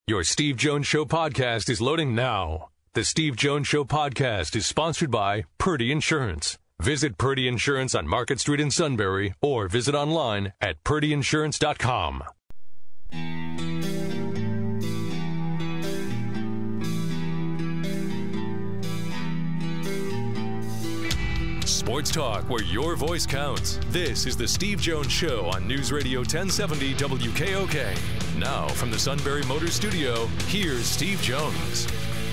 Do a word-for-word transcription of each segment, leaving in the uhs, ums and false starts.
Your Steve Jones Show podcast is loading now. The Steve Jones Show podcast is sponsored by Purdy Insurance. Visit Purdy Insurance on Market Street in Sunbury or visit online at purdy insurance dot com. Sports talk where your voice counts. This is the Steve Jones Show on News Radio ten seventy W K O K. Now, from the Sunbury Motors Studio, here's Steve Jones.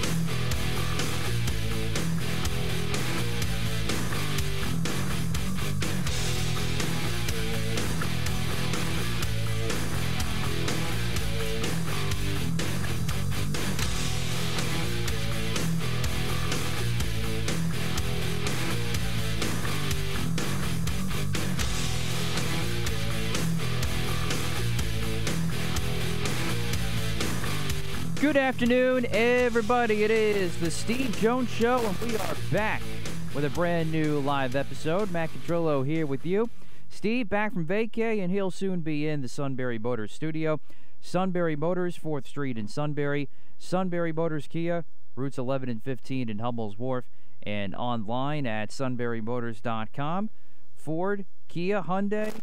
Good afternoon, everybody. It is the Steve Jones Show, and we are back with a brand new live episode. Matt Catrillo here with you. Steve back from vacay, and he'll soon be in the Sunbury Motors studio. Sunbury Motors, fourth Street in Sunbury. Sunbury Motors Kia, routes eleven and fifteen in Hummel's Wharf, and online at sunbury motors dot com. Ford, Kia, Hyundai.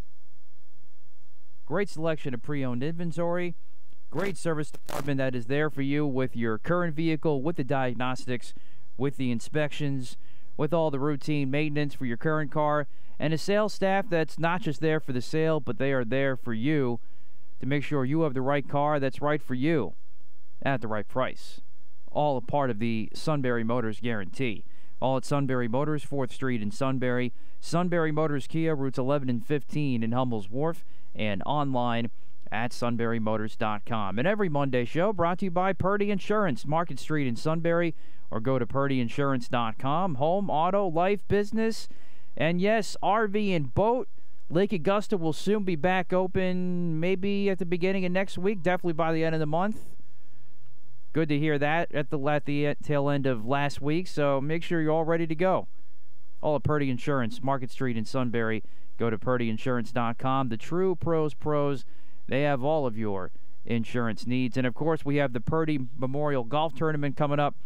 Great selection of pre-owned inventory. Great service department that is there for you with your current vehicle, with the diagnostics, with the inspections, with all the routine maintenance for your current car, and a sales staff that's not just there for the sale, but they are there for you to make sure you have the right car that's right for you at the right price. All a part of the Sunbury Motors guarantee. All at Sunbury Motors, fourth Street in Sunbury. Sunbury Motors Kia, routes eleven and fifteen in Hummel's Wharf, and online at sunbury motors dot com. And every Monday show brought to you by Purdy Insurance, Market Street in Sunbury, or go to purdy insurance dot com. Home, auto, life, business, and yes, R V and boat. Lake Augusta will soon be back open, maybe at the beginning of next week, definitely by the end of the month. Good to hear that at the, at the tail end of last week, so make sure you're all ready to go. All at Purdy Insurance, Market Street in Sunbury. Go to purdy insurance dot com. The true pros pros. They have all of your insurance needs. And, of course, we have the Purdy Memorial Golf Tournament coming up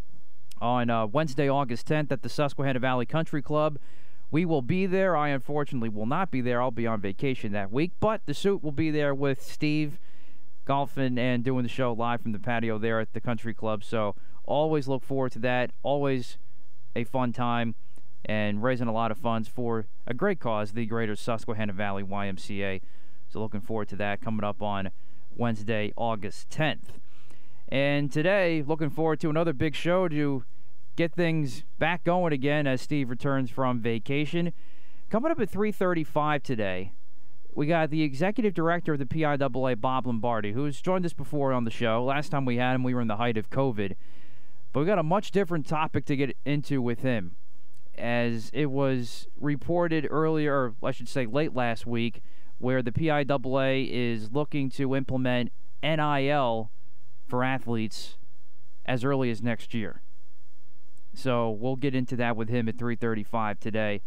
on uh, Wednesday, August tenth at the Susquehanna Valley Country Club. We will be there. I, unfortunately, will not be there. I'll be on vacation that week. But the suit will be there with Steve golfing and doing the show live from the patio there at the Country Club. So always look forward to that. Always a fun time and raising a lot of funds for a great cause, the Greater Susquehanna Valley Y M C A. So looking forward to that coming up on Wednesday, August tenth. And today, looking forward to another big show to get things back going again as Steve returns from vacation. Coming up at three thirty-five today, we got the executive director of the P I A A, Bob Lombardi, who's joined us before on the show. Last time we had him, we were in the height of COVID. But we got a much different topic to get into with him, as it was reported earlier, or I should say late last week, where the P I A A is looking to implement N I L for athletes as early as next year. So we'll get into that with him at three thirty-five today.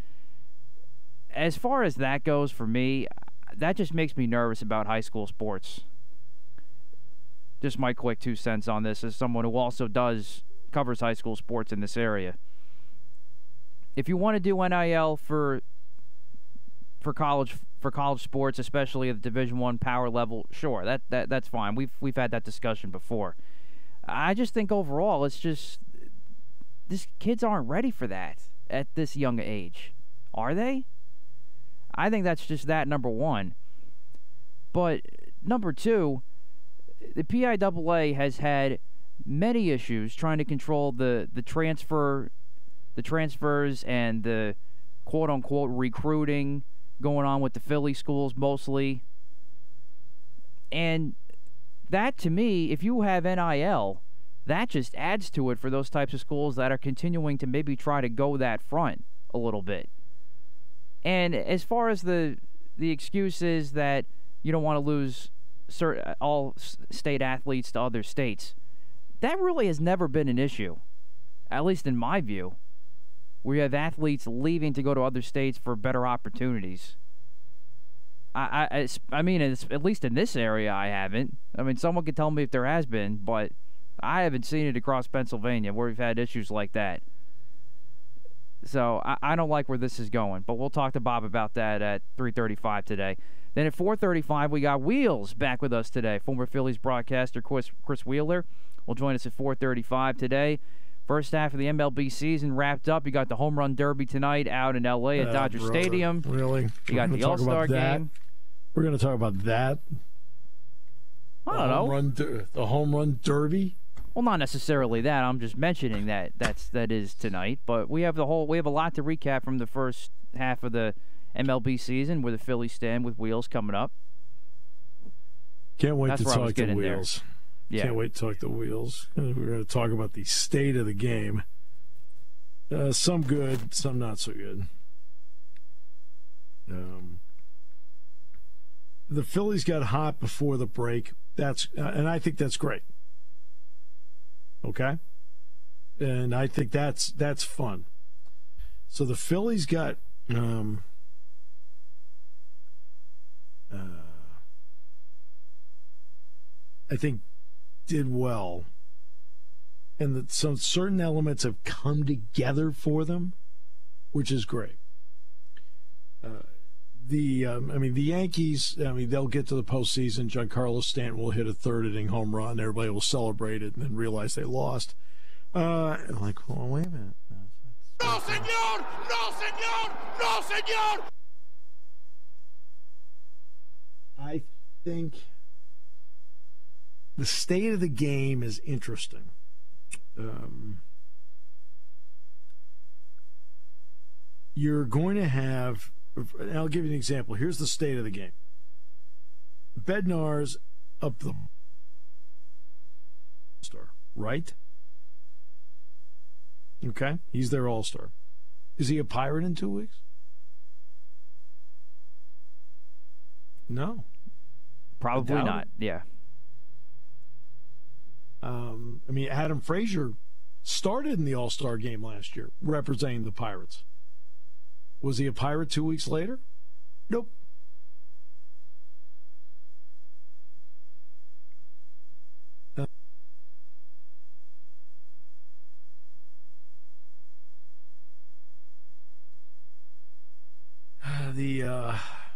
As far as that goes for me, that just makes me nervous about high school sports. Just my quick two cents on this as someone who also does covers high school sports in this area. If you want to do N I L for for college for college sports, especially at the Division One power level, sure, that, that that's fine. We've we've had that discussion before. I just think overall, it's just these kids aren't ready for that at this young age, are they? I think that's just that, number one. But number two, the P I A A has had many issues trying to control the the transfer, the transfers and the quote unquote recruiting going on with the Philly schools mostly. And that, to me, if you have N I L, that just adds to it for those types of schools that are continuing to maybe try to go that front a little bit. And as far as the the excuse is that you don't want to lose certain, all state athletes to other states, that really has never been an issue, at least in my view. We have athletes leaving to go to other states for better opportunities. I, I, it's, I mean, it's, at least in this area, I haven't. I mean, someone could tell me if there has been, but I haven't seen it across Pennsylvania where we've had issues like that. So I, I don't like where this is going, but we'll talk to Bob about that at three thirty-five today. Then at four thirty-five, we got Wheels back with us today. Former Phillies broadcaster Chris, Chris Wheeler will join us at four thirty-five today. First half of the M L B season wrapped up. You got the Home Run Derby tonight out in L A at uh, Dodger brother. Stadium. Really? You got the All-Star game. We're going to talk about that. I don't the know. Home run der- the Home Run Derby? Well, not necessarily that. I'm just mentioning that that's that is tonight. But we have the whole we have a lot to recap from the first half of the M L B season where the Phillies stand with Wheels coming up. Can't wait that's to talk to Wheels. Yeah. Can't wait to talk to Wheels. We're going to talk about the state of the game. Uh, some good, some not so good. Um, the Phillies got hot before the break. That's uh, and I think that's great. Okay? And I think that's that's fun. So the Phillies got um, uh, I think did well. And that some certain elements have come together for them, which is great. Uh, the um, I mean the Yankees, I mean they'll get to the postseason. Giancarlo Stanton will hit a third inning home run. Everybody will celebrate it and then realize they lost. Uh, like, oh, wait a minute. No, senor! No, senor! No, senor! I think the state of the game is interesting. Um, you're going to have, and I'll give you an example. Here's the state of the game. Bednar's up the star, right? Okay, he's their all-star. Is he a Pirate in two weeks? No. Probably not, it. yeah. Um, I mean, Adam Frazier started in the All-Star game last year, representing the Pirates. Was he a Pirate two weeks later? Nope. Uh, the uh,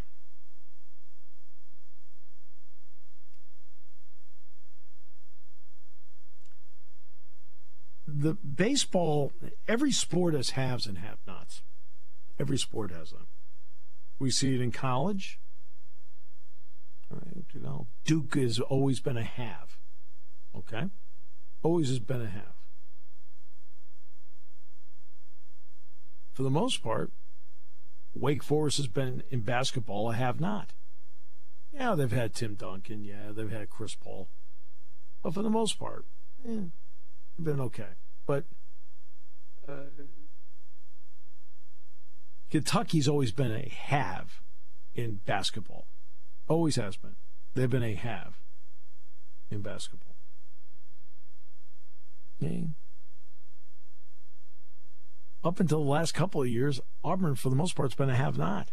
the baseball, every sport has haves and have-nots. Every sport has them. We see it in college. Right, you know, Duke has always been a have. Okay? Always has been a have. For the most part, Wake Forest has been in basketball a have-not. Yeah, they've had Tim Duncan. Yeah, they've had Chris Paul. But for the most part, yeah, they've been okay. But uh, Kentucky's always been a have in basketball. Always has been. They've been a have in basketball. Okay. Up until the last couple of years, Auburn, for the most part, has been a have-not.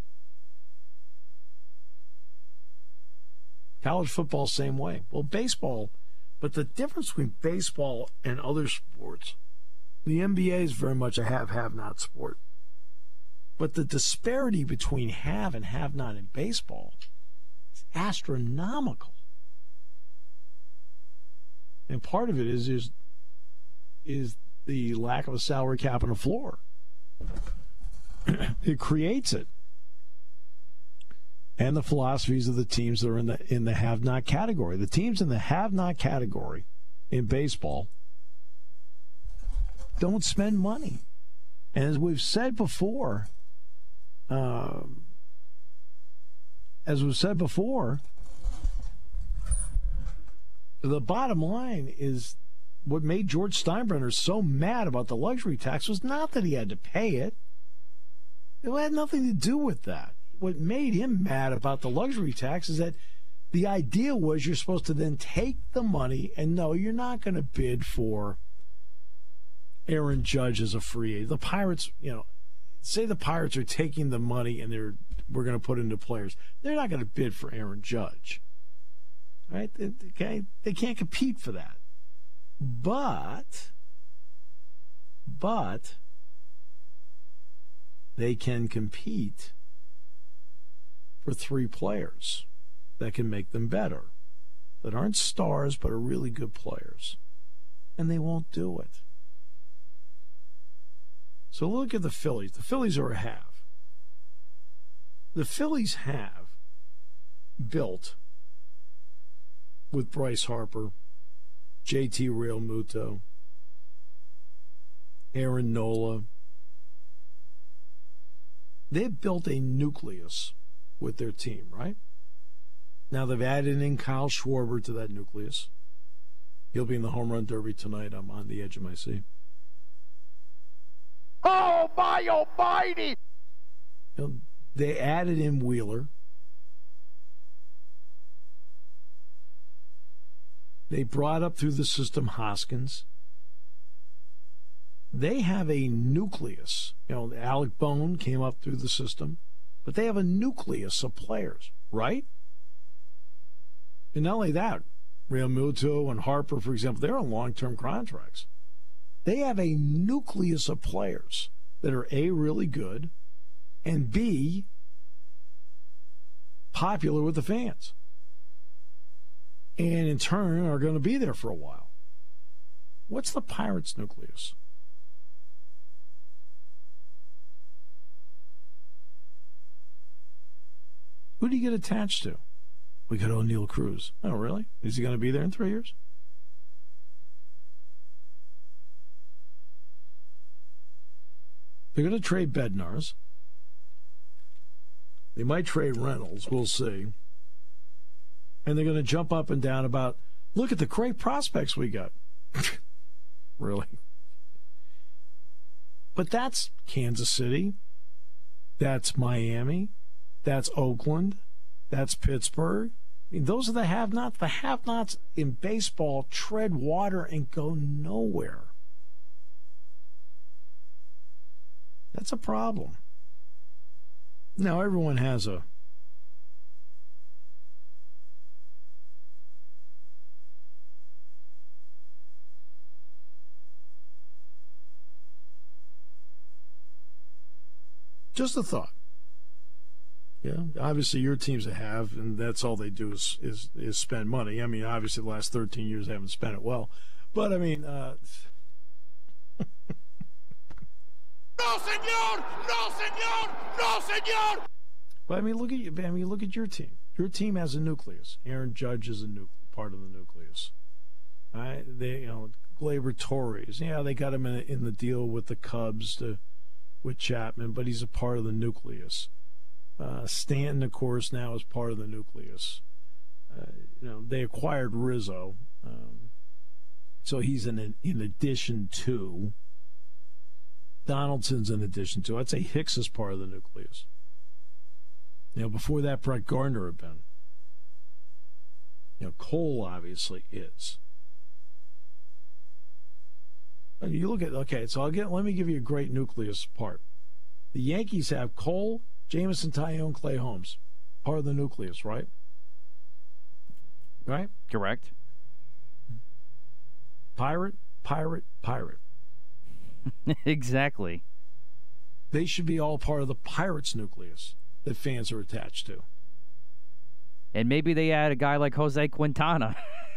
College football, same way. Well, baseball, but the difference between baseball and other sports, the N B A is very much a have-have-not sport. But the disparity between have and have-not in baseball is astronomical. And part of it is is, is the lack of a salary cap and a floor. It creates it. And the philosophies of the teams that are in the in the have-not category. The teams in the have-not category in baseball don't spend money. And as we've said before, um, as we've said before, the bottom line is what made George Steinbrenner so mad about the luxury tax was not that he had to pay it. It had nothing to do with that. What made him mad about the luxury tax is that the idea was you're supposed to then take the money and no, you're not going to bid for Aaron Judge as a free agent. The Pirates, you know, say the Pirates are taking the money and they're we're going to put into players. They're not going to bid for Aaron Judge. Right? Okay, they can't compete for that. But, but they can compete for three players that can make them better, that aren't stars but are really good players. And they won't do it. So look at the Phillies. The Phillies are a have. The Phillies have built with Bryce Harper, J T Realmuto, Aaron Nola. They've built a nucleus with their team, right? Now they've added in Kyle Schwarber to that nucleus. He'll be in the home run derby tonight. I'm on the edge of my seat. Oh, my almighty! You know, they added in Wheeler. They brought up through the system Hoskins. They have a nucleus. You know, Alec Bone came up through the system, but they have a nucleus of players, right? And not only that, Realmuto and Harper, for example, they're on long-term contracts. They have a nucleus of players that are A, really good, and B, popular with the fans. And in turn are going to be there for a while. What's the Pirates' nucleus? Who do you get attached to? We got O'Neal Cruz. Oh, really? Is he going to be there in three years? They're going to trade Bednarz. They might trade Reynolds. We'll see. And they're going to jump up and down about, look at the great prospects we got. Really? But that's Kansas City. That's Miami. That's Oakland. That's Pittsburgh. I mean, those are the have-nots. The have-nots in baseball tread water and go nowhere. That's a problem. Now, everyone has a just a thought. Yeah, obviously your teams have, and that's all they do is, is is spend money. I mean, obviously the last thirteen years they haven't spent it well, but I mean, uh, No, senor! No, senor! No, senor! but I mean, look at you. I mean, look at your team. Your team has a nucleus. Aaron Judge is a nu- part of the nucleus. All right, they, you know, Gleyber Torres. Yeah, they got him in, in the deal with the Cubs to with Chapman, but he's a part of the nucleus. Uh, Stanton, of course, now is part of the nucleus. Uh, you know, they acquired Rizzo, um, so he's in in addition to. Donaldson's in addition to. I'd say Hicks is part of the nucleus. You know, before that, Brett Gardner had been. You know, Cole obviously is. And you look at, okay, so I'll get, let me give you a great nucleus part. The Yankees have Cole, Jameson Taillon, Clay Holmes. Part of the nucleus, right? Right? Correct. Pirate, pirate, pirate. Exactly. They should be all part of the Pirates nucleus that fans are attached to. And maybe they add a guy like Jose Quintana.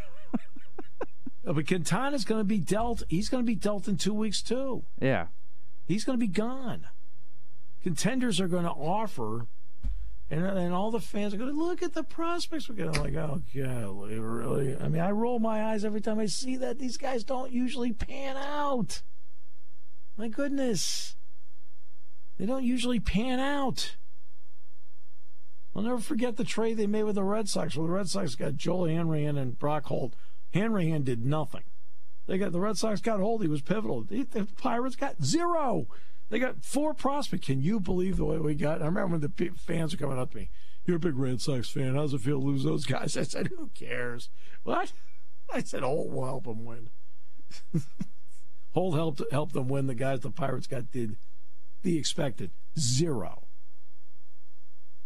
But Quintana's going to be dealt. He's going to be dealt in two weeks, too. Yeah. He's going to be gone. Contenders are going to offer, and, and all the fans are going to look at the prospects. We're going to like, oh, golly, really? I mean, I roll my eyes every time I see that. These guys don't usually pan out. My goodness. They don't usually pan out. I'll never forget the trade they made with the Red Sox. Well, the Red Sox got Joel Hanrahan and Brock Holt. Hanrahan did nothing. They got the Red Sox got Holt. He was pivotal. The, the Pirates got zero. They got four prospects. Can you believe the way we got? I remember when the fans were coming up to me. You're a big Red Sox fan. How's it feel to lose those guys? I said, who cares? What? I said, Holt will help them win. Holt helped help them win. The guys the Pirates got did the expected zero.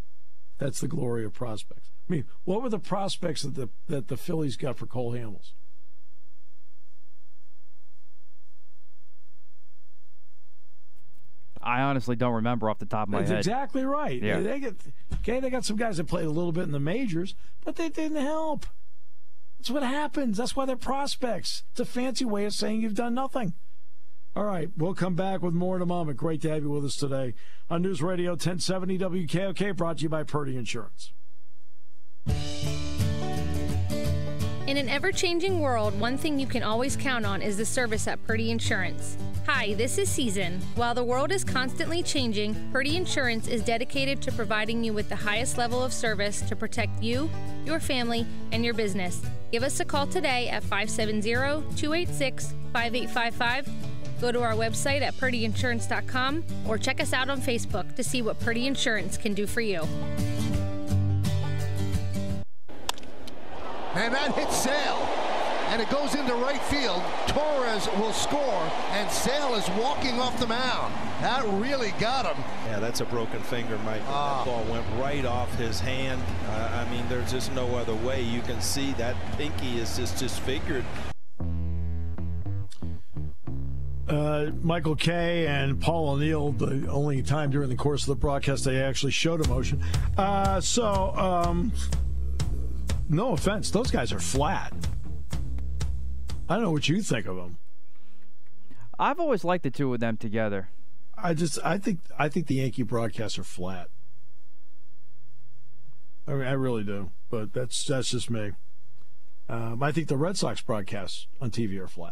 That's the glory of prospects. I mean, what were the prospects that the that the Phillies got for Cole Hamels? I honestly don't remember off the top of my That's head. exactly right. Yeah. They, they get okay. They got some guys that played a little bit in the majors, but they didn't help. That's what happens. That's why they're prospects. It's a fancy way of saying you've done nothing. All right, we'll come back with more in a moment. Great to have you with us today on News Radio ten seventy W K O K, brought to you by Purdy Insurance. In an ever-changing world, one thing you can always count on is the service at Purdy Insurance. Hi, this is Season. While the world is constantly changing, Purdy Insurance is dedicated to providing you with the highest level of service to protect you, your family, and your business. Give us a call today at five seven zero, two eight six, five eight five five. Go to our website at purdy insurance dot com or check us out on Facebook to see what Purdy Insurance can do for you. And that hits Sale, and it goes into right field. Torres will score, and Sale is walking off the mound. That really got him. Yeah, that's a broken finger, Mike. Ah. That ball went right off his hand. Uh, I mean, there's just no other way. You can see that pinky is just disfigured. Uh, Michael Kay and Paul O'Neill, the only time during the course of the broadcast they actually showed emotion. Uh, so, um, no offense, those guys are flat. I don't know what you think of them. I've always liked the two of them together. I just, I think, I think the Yankee broadcasts are flat. I mean, I really do, but that's that's just me. Um, I think the Red Sox broadcasts on T V are flat.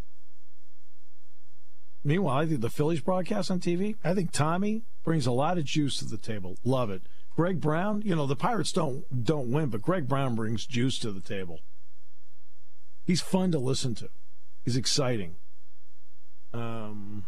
Meanwhile, I think the Phillies broadcast on T V, I think Tommy brings a lot of juice to the table. Love it. Greg Brown, you know, the Pirates don't don't win, but Greg Brown brings juice to the table. He's fun to listen to. He's exciting. Um,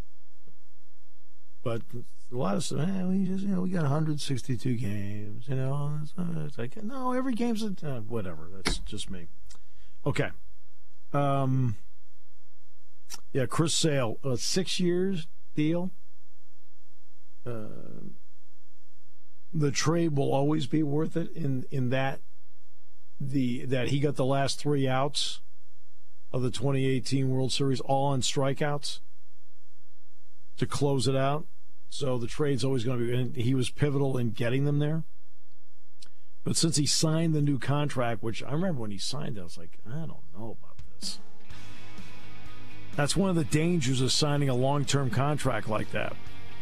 but a lot of stuff, man, we just, you know, we got one hundred sixty-two games, you know. It's, uh, it's like, no, every game's a, uh, whatever. That's just me. Okay. Um, yeah, Chris Sale, a six years deal. Uh, the trade will always be worth it in, in that the that he got the last three outs of the twenty eighteen World Series all on strikeouts to close it out. So the trade's always going to be, and he was pivotal in getting them there. But since he signed the new contract, which I remember when he signed it, I was like, I don't know about this. That's one of the dangers of signing a long-term contract like that.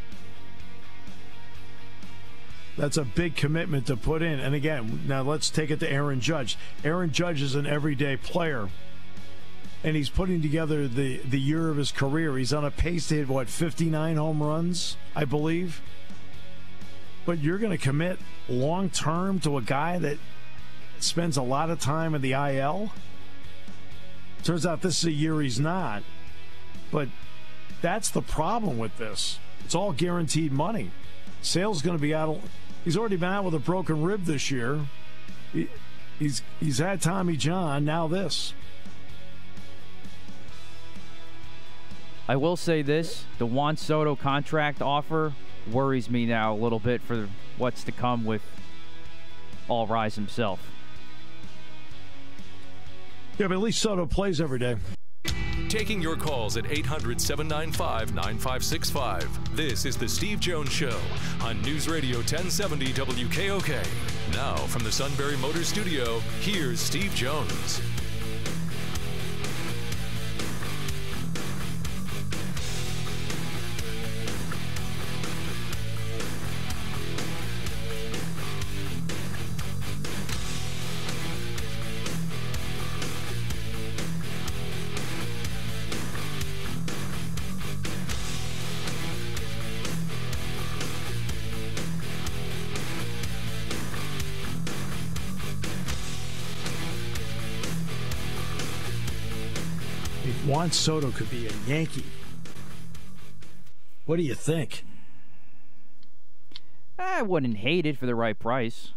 That's a big commitment to put in. And again, now let's take it to Aaron Judge. Aaron Judge is an everyday player, and he's putting together the, the year of his career. He's on a pace to hit, what, fifty-nine home runs, I believe? But you're going to commit long-term to a guy that spends a lot of time in the I L? Turns out this is a year he's not. But that's the problem with this. It's all guaranteed money. Sale's going to be out. He's already been out with a broken rib this year. He, he's he's had Tommy John. Now this. I will say this: the Juan Soto contract offer worries me now a little bit for what's to come with All Rise himself. Yeah, but at least Soto plays every day. Taking your calls at eight hundred, seven nine five, nine five six five. This is the Steve Jones Show on News Radio ten seventy W K O K. Now from the Sunbury Motors Studio, here's Steve Jones. Juan Soto could be a Yankee. What do you think? I wouldn't hate it for the right price.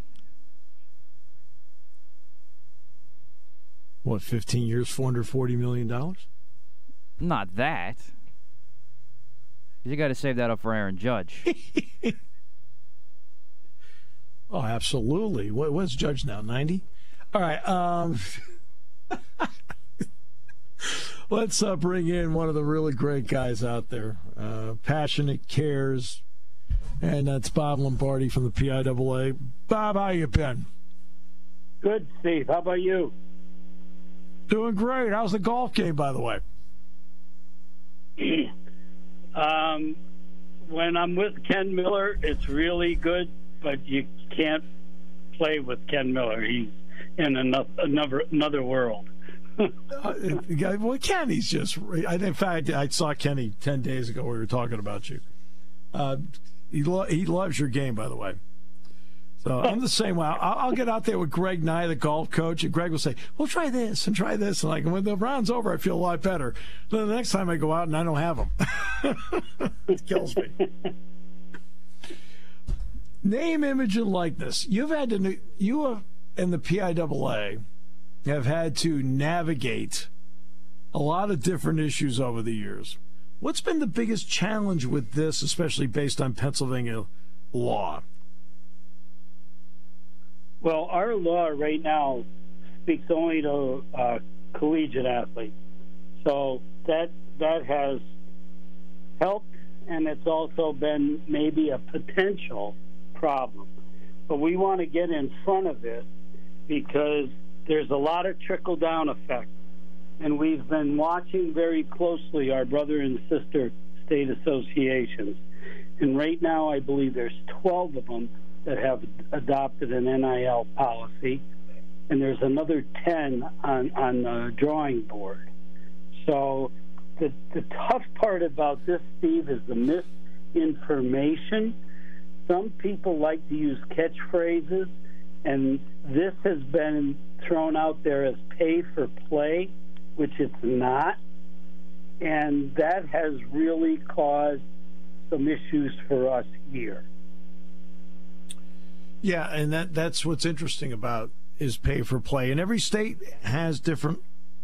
What, fifteen years, four hundred forty million dollars? Not that. You got to save that up for Aaron Judge. Oh, absolutely. What, what's Judge now, ninety? All right. Um, let's uh, bring in one of the really great guys out there. Uh, passionate, cares, and that's Bob Lombardi from the P I A A. Bob, how you been? Good, Steve. How about you? Doing great. How's the golf game, by the way? um, when I'm with Ken Miller, it's really good, but you can't play with Ken Miller. He's in another another, another world. uh, well, Kenny's just. In fact, I saw Kenny ten days ago. We were talking about you. Uh, he lo- he loves your game, by the way. So I'm the same way. I'll, I'll get out there with Greg Nye, the golf coach, and Greg will say, "Well, try this and try this." And like when the round's over, I feel a lot better. Then the next time I go out and I don't have them, it kills me. Name, image, and likeness. You've had to. You have, and the P I A A have had to navigate a lot of different issues over the years. What's been the biggest challenge with this, especially based on Pennsylvania law? Well, our law right now speaks only to uh, collegiate athletes. So that that has helped, and it's also been maybe a potential problem. But we want to get in front of it because there's a lot of trickle-down effect. And we've been watching very closely our brother and sister state associations. And right now I believe there's twelve of them that have adopted an N I L policy, and there's another ten on, on the drawing board. So the, the tough part about this, Steve, is the misinformation. Some people like to use catchphrases, and this has been thrown out there as pay for play, which it's not. And that has really caused some issues for us here. Yeah, and that that's what's interesting about is pay for play. And every state has different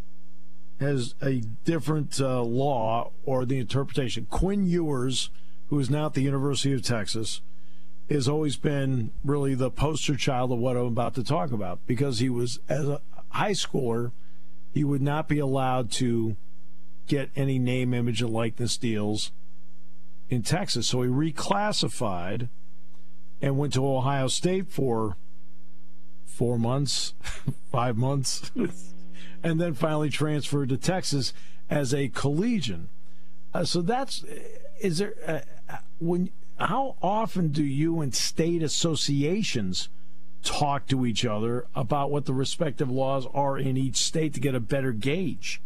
has a different uh, law or the interpretation. Quinn Ewers, who is now at the University of Texas, has always been really the poster child of what I'm about to talk about, because he was, as a high schooler, he would not be allowed to get any name, image, and likeness deals in Texas. So he reclassified and went to Ohio State for four months, five months, and then finally transferred to Texas as a collegian. Uh, so that's, is there, uh, when, how often do you and state associations talk to each other about what the respective laws are in each state to get a better gauge?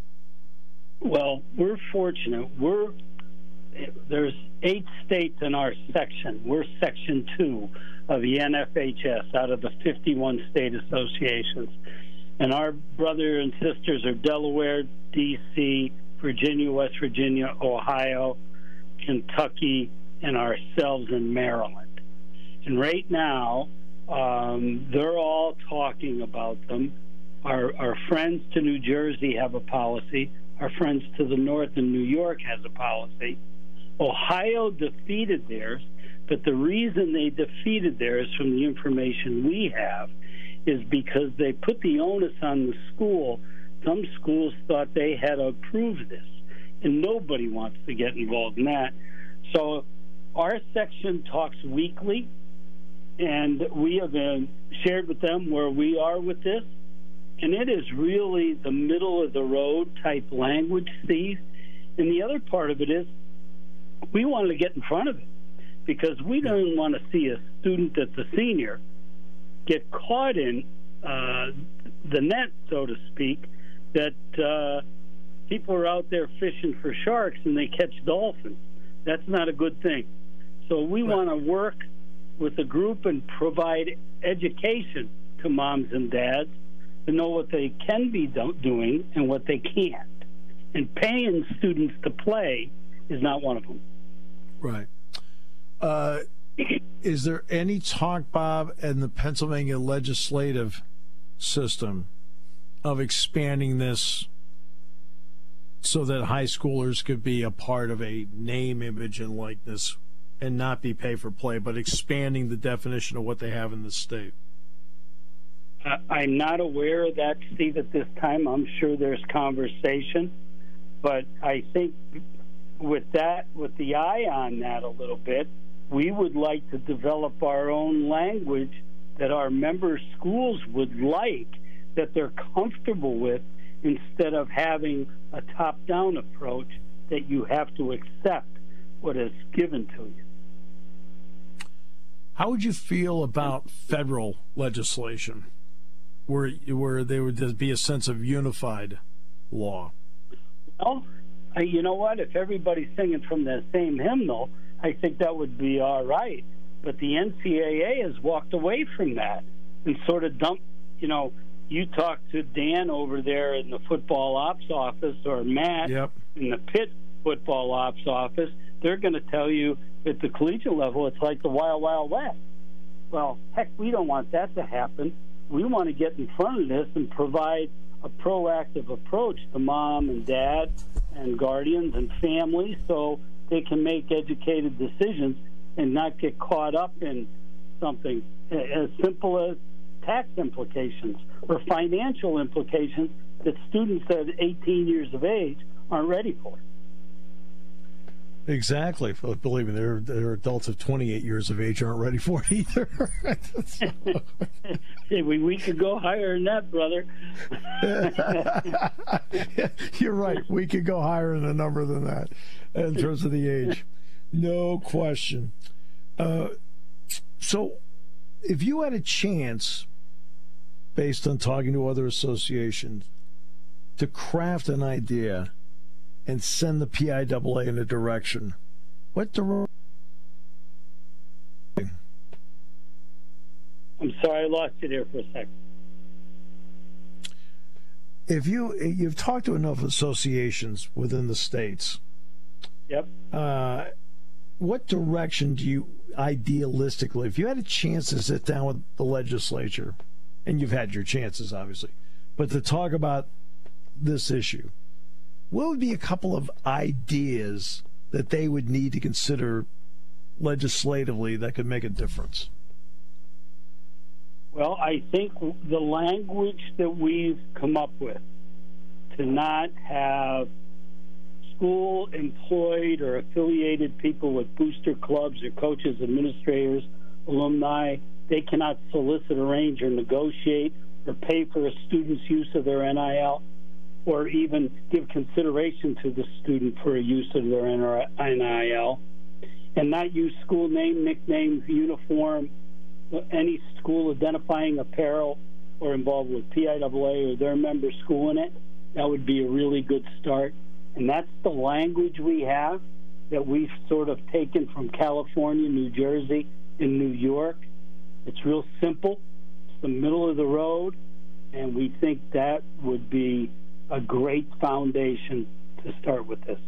Well, we're fortunate. We're There's eight states in our section. We're section two of the N F H S out of the fifty-one state associations. And our brothers and sisters are Delaware, D C, Virginia, West Virginia, Ohio, Kentucky, and ourselves in Maryland. And right now, um, they're all talking about them. Our, our friends to New Jersey have a policy. Our friends to the north in New York has a policy. Ohio defeated theirs, but the reason they defeated theirs, from the information we have, is because they put the onus on the school. Some schools thought they had to approve this, and nobody wants to get involved in that. So our section talks weekly, and we have been shared with them where we are with this, and it is really the middle-of-the-road type language, Steve. And the other part of it is, we wanted to get in front of it because we don't want to see a student that's a senior get caught in uh, the net, so to speak, that uh, people are out there fishing for sharks and they catch dolphins. That's not a good thing. So we right. want to work with a group and provide education to moms and dads to know what they can be do- doing and what they can't. And paying students to play is not one of them. Right. Uh, is there any talk, Bob, in the Pennsylvania legislative system of expanding this so that high schoolers could be a part of a name, image, and likeness and not be pay for play, but expanding the definition of what they have in the state? Uh, I'm not aware of that, Steve, at this time. I'm sure there's conversation, but I think with that, with the eye on that a little bit, we would like to develop our own language that our member schools would like, that they're comfortable with, instead of having a top-down approach that you have to accept what is given to you. How would you feel about federal legislation where where there would be a sense of unified law? Well, I, you know what? If everybody's singing from the same hymnal, I think that would be all right. But the N C double A has walked away from that and sort of dumped, you know, you talk to Dan over there in the football ops office or Matt yep. in the Pitt football ops office, they're going to tell you at the collegiate level it's like the Wild Wild West. Well, heck, we don't want that to happen. We want to get in front of this and provide a proactive approach to mom and dad and guardians and families so they can make educated decisions and not get caught up in something as simple as tax implications or financial implications that students at eighteen years of age aren't ready for. Exactly. Believe me, there are adults of twenty-eight years of age aren't ready for it either. Hey, we, we could go higher than that, brother. You're right. We could go higher in a number than that in terms of the age. No question. Uh, so if you had a chance, based on talking to other associations, to craft an idea and send the P I A A in a direction, what direction? I'm sorry, I lost you there for a second. If you you've talked to enough associations within the states, yep. Uh, what direction do you idealistically, if you had a chance to sit down with the legislature, and you've had your chances, obviously, but to talk about this issue, what would be a couple of ideas that they would need to consider legislatively that could make a difference? Well, I think the language that we've come up with to not have school employed or affiliated people with booster clubs or coaches, administrators, alumni, they cannot solicit, arrange, or negotiate or pay for a student's use of their N I L, or even give consideration to the student for a use of their N I L, and not use school name, nickname, uniform, any school identifying apparel or involved with P I A A or their member school in it. That would be a really good start. And that's the language we have that we've sort of taken from California, New Jersey, and New York. It's real simple. It's the middle of the road, and we think that would be a great foundation to start with this.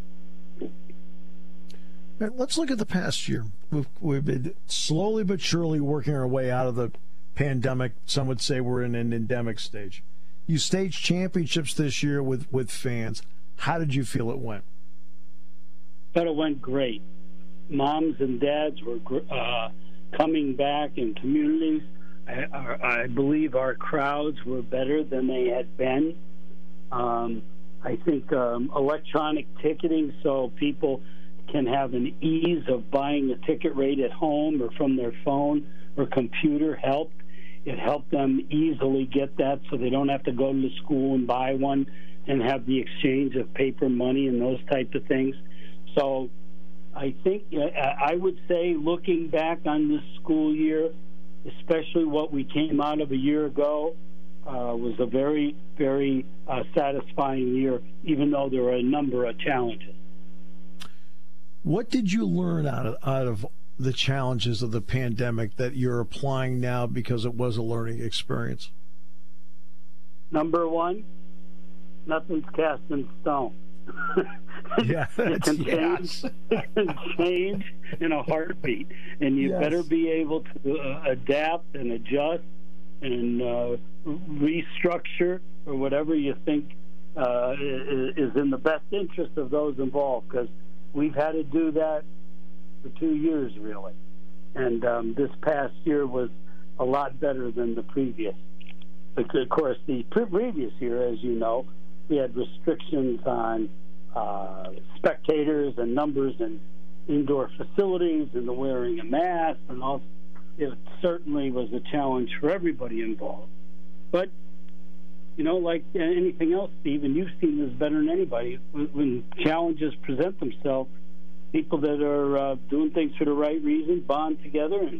Let's look at the past year. We've, we've been slowly but surely working our way out of the pandemic. Some would say we're in an endemic stage. You staged championships this year with, with fans. How did you feel it went? But it went great. Moms and dads were uh, coming back in communities. I, I believe our crowds were better than they had been. Um, I think um, electronic ticketing, so people can have an ease of buying a ticket rate at home or from their phone or computer, helped. It helped them easily get that so they don't have to go to the school and buy one and have the exchange of paper money and those type of things. So I think I would say, looking back on this school year, especially what we came out of a year ago, uh, was a very, very uh, satisfying year, even though there were a number of challenges. What did you learn out of, out of the challenges of the pandemic that you're applying now because it was a learning experience? Number one, nothing's cast in stone. Yeah, it can yes. change. It can change in a heartbeat, and you yes. better be able to uh, adapt and adjust and uh, restructure or whatever you think uh, is in the best interest of those involved. Because we've had to do that for two years, really. And um, this past year was a lot better than the previous. Of course, the previous year, as you know, we had restrictions on uh, spectators and numbers and indoor facilities and the wearing of masks and all. It certainly was a challenge for everybody involved. But, you know, like anything else, Steve, and you've seen this better than anybody, when, when challenges present themselves, people that are uh, doing things for the right reason bond together and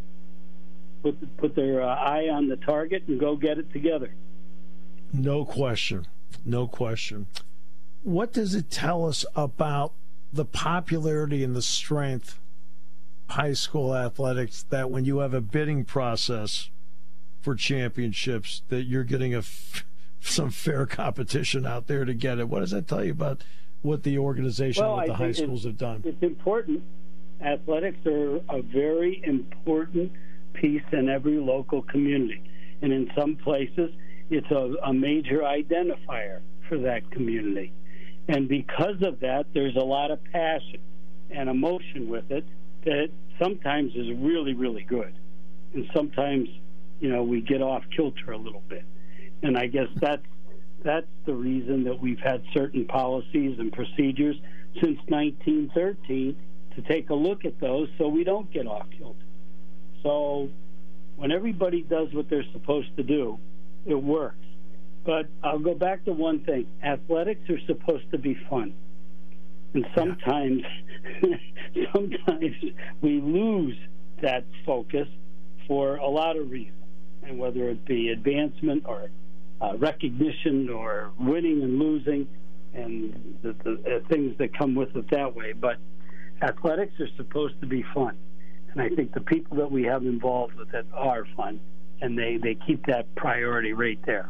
put, put their uh, eye on the target and go get it together. No question. No question. What does it tell us about the popularity and the strength of high school athletics, that when you have a bidding process for championships, that you're getting a f- some fair competition out there to get it? What does that tell you about what the organization well, and what the I high schools have done? It's important. Athletics are a very important piece in every local community. And in some places, it's a, a major identifier for that community. And because of that, there's a lot of passion and emotion with it that sometimes is really, really good. And sometimes, you know, we get off kilter a little bit. And I guess that's, that's the reason that we've had certain policies and procedures since nineteen thirteen to take a look at those so we don't get off kilter. So when everybody does what they're supposed to do, it works. But I'll go back to one thing. Athletics are supposed to be fun. And sometimes, sometimes we lose that focus for a lot of reasons. And whether it be advancement or uh, recognition or winning and losing and the, the uh, things that come with it that way. But athletics are supposed to be fun. And I think the people that we have involved with it are fun. And they, they keep that priority right there.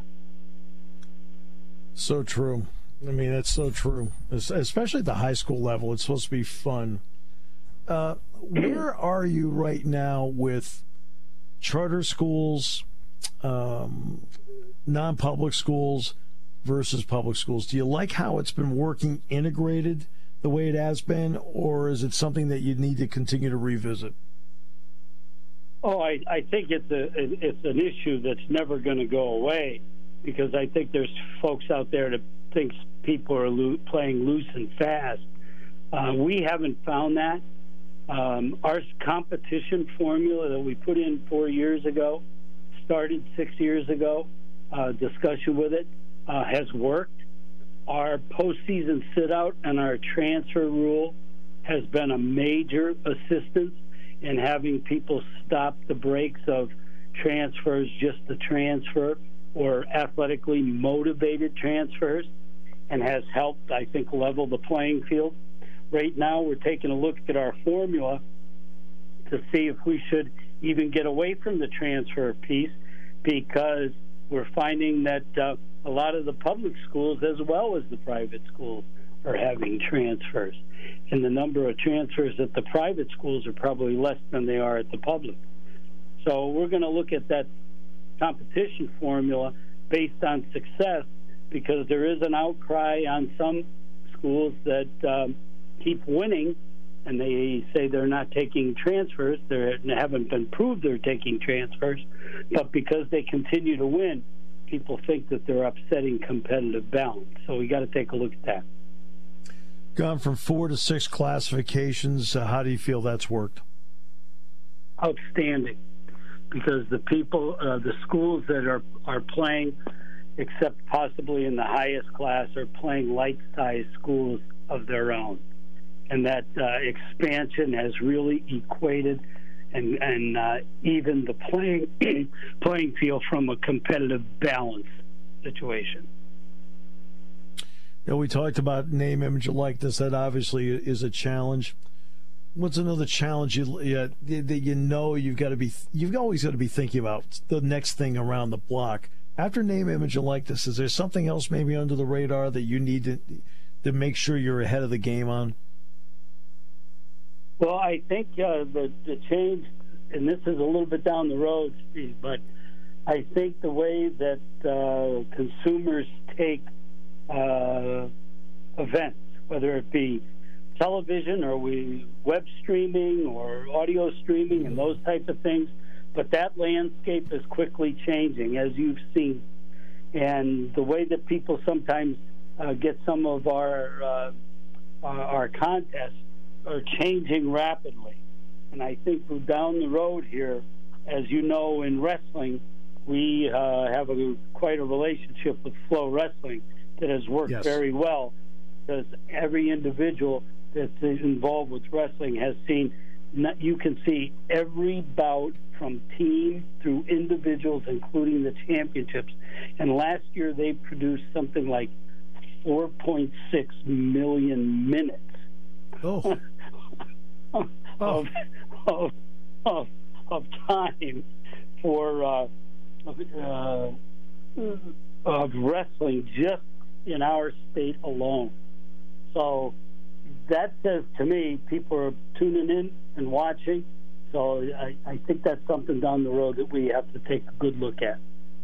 So true. I mean, that's so true. Especially at the high school level, it's supposed to be fun. Uh, where are you right now with charter schools, um, non-public schools versus public schools? Do you like how it's been working integrated the way it has been, or is it something that you need to continue to revisit? Oh, I, I think it's a it's an issue that's never going to go away, because I think there's folks out there that think people are lo- playing loose and fast. Uh, we haven't found that. Um, our competition formula that we put in four years ago, started six years ago, uh, discussion with it, uh, has worked. Our postseason sit-out and our transfer rule has been a major assistance in having people stop the brakes of transfers just to transfer or athletically motivated transfers, and has helped, I think, level the playing field. Right now, we're taking a look at our formula to see if we should even get away from the transfer piece, because we're finding that uh, a lot of the public schools, as well as the private schools, are having transfers. And the number of transfers at the private schools are probably less than they are at the public. So we're going to look at that competition formula based on success, because there is an outcry on some schools that um, keep winning, and they say they're not taking transfers. They haven't been proved they're taking transfers, but because they continue to win, people think that they're upsetting competitive balance. So we got to take a look at that. Gone from four to six classifications. Uh, how do you feel that's worked? Outstanding, because the people, uh, the schools that are, are playing, except possibly in the highest class, are playing like-sized schools of their own. And that uh, expansion has really equated and, and uh, even the playing, playing field from a competitive balance situation. You know, we talked about name, image, and likeness. That obviously is a challenge. What's another challenge you, yeah, that you know you've got to be? You've always got to be thinking about the next thing around the block. After name, image, and likeness, is there something else maybe under the radar that you need to to make sure you're ahead of the game on? Well, I think uh, the the change, and this is a little bit down the road, Steve, but I think the way that uh, consumers take uh, events, whether it be television, or we web streaming or audio streaming and those types of things. But that landscape is quickly changing, as you've seen. And the way that people sometimes uh, get some of our, uh, our our contests are changing rapidly. And I think we're down the road here, as you know, in wrestling, we uh, have a, quite a relationship with Flow Wrestling that has worked yes. very well, because every individual that's involved with wrestling has seen, you can see every bout from team through individuals, including the championships. And last year they produced something like four point six million minutes oh. of, oh. of, of, of time for uh, uh, of wrestling just in our state alone. So that says to me, people are tuning in and watching. So I, I think that's something down the road that we have to take a good look at.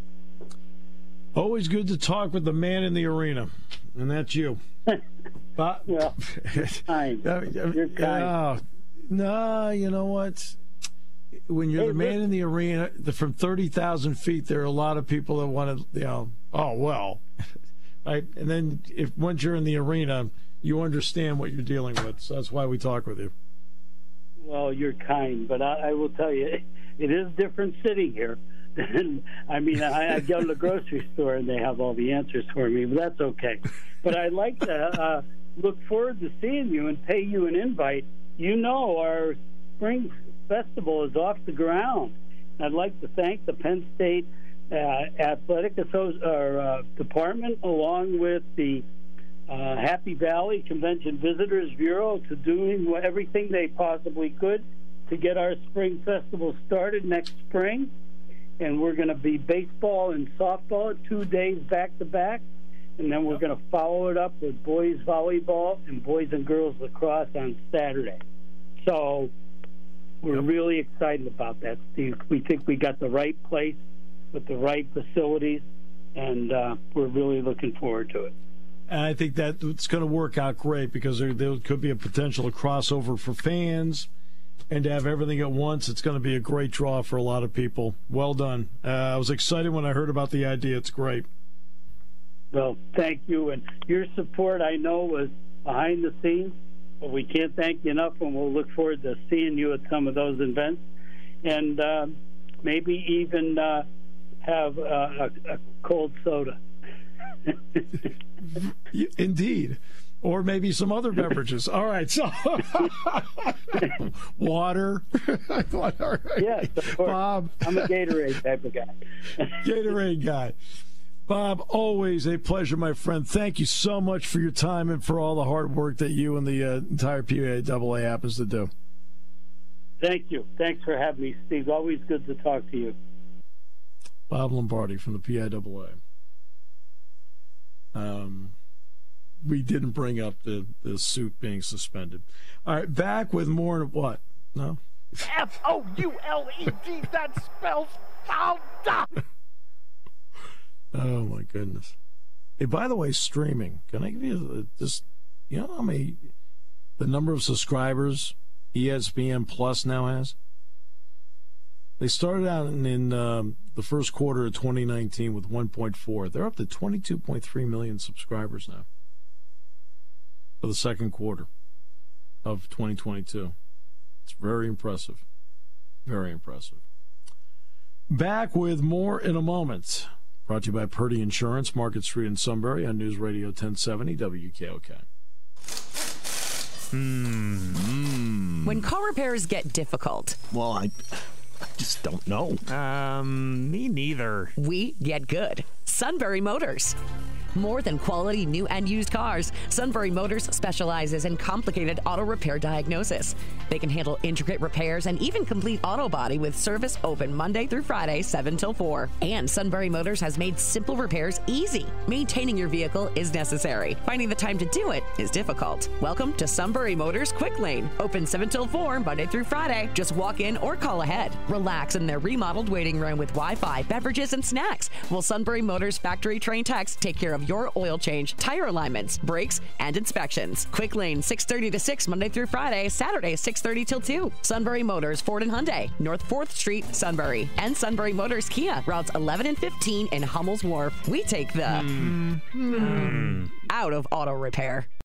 Always good to talk with the man in the arena, and that's you. But, well, you're kind. You're kind. Uh, no, you know what? When you're Hey, the man listen. in the arena, the, from thirty thousand feet, there are a lot of people that want to, you know, oh, well. Right? And then if once you're in the arena, you understand what you're dealing with. So that's why we talk with you. Well, you're kind, but I, I will tell you, it is different sitting here. I mean, I, I go to the grocery store and they have all the answers for me, but that's okay. But I'd like to uh, look forward to seeing you and pay you an invite. You know, our spring festival is off the ground. I'd like to thank the Penn State uh, Athletic Associ- or, uh, Department, along with the Uh, Happy Valley Convention Visitors Bureau, to doing everything they possibly could to get our spring festival started next spring. And we're going to be baseball and softball two days back to back. And then we're going to follow it up with boys volleyball and boys and girls lacrosse on Saturday. So we're yep. really excited about that, Steve. We think we got the right place with the right facilities, and uh, we're really looking forward to it. And I think that it's going to work out great, because there, there could be a potential of crossover for fans, and to have everything at once, it's going to be a great draw for a lot of people. Well done. Uh, I was excited when I heard about the idea. It's great. Well, thank you. And your support, I know, was behind the scenes, but we can't thank you enough, and we'll look forward to seeing you at some of those events, and uh, maybe even uh, have uh, a, a cold soda. Indeed. Or maybe some other beverages. All right, so water. Yes, of course. Bob. I'm a Gatorade type of guy. Gatorade guy. Bob, always a pleasure, my friend. Thank you so much for your time and for all the hard work that you and the uh, entire P I A A happens to do. Thank you. Thanks for having me, Steve. Always good to talk to you. Bob Lombardi from the P I A A. Um, we didn't bring up the, the suit being suspended. All right, back with more of what? No? F O U L E D, that spells Falda. Oh, my goodness. Hey, by the way, streaming. Can I give you just, you know how many, the number of subscribers E S P N Plus now has? They started out in, in um, the first quarter of twenty nineteen with one point four. They're up to twenty-two point three million subscribers now for the second quarter of twenty twenty-two. It's very impressive. Very impressive. Back with more in a moment. Brought to you by Purdy Insurance, Market Street in Sunbury on News Radio ten seventy W K O K. Mm-hmm. When car repairs get difficult. Well, I... I just don't know. Um, me neither. We get good. Sunbury Motors. More than quality new and used cars, Sunbury Motors specializes in complicated auto repair diagnosis. They can handle intricate repairs and even complete auto body with service open Monday through Friday, seven till four. And Sunbury Motors has made simple repairs easy. Maintaining your vehicle is necessary. Finding the time to do it is difficult. Welcome to Sunbury Motors Quick Lane. Open seven till four, Monday through Friday. Just walk in or call ahead. Relax in their remodeled waiting room with Wi-Fi, beverages, and snacks, while Sunbury Motors factory trained techs take care of your oil change, tire alignments, brakes, and inspections. Quick Lane, six thirty to six, Monday through Friday, Saturday, six thirty till two. Sunbury Motors, Ford and Hyundai, North fourth Street, Sunbury. And Sunbury Motors Kia, routes eleven and fifteen in Hummel's Wharf. We take the mm. Mm. out of auto repair.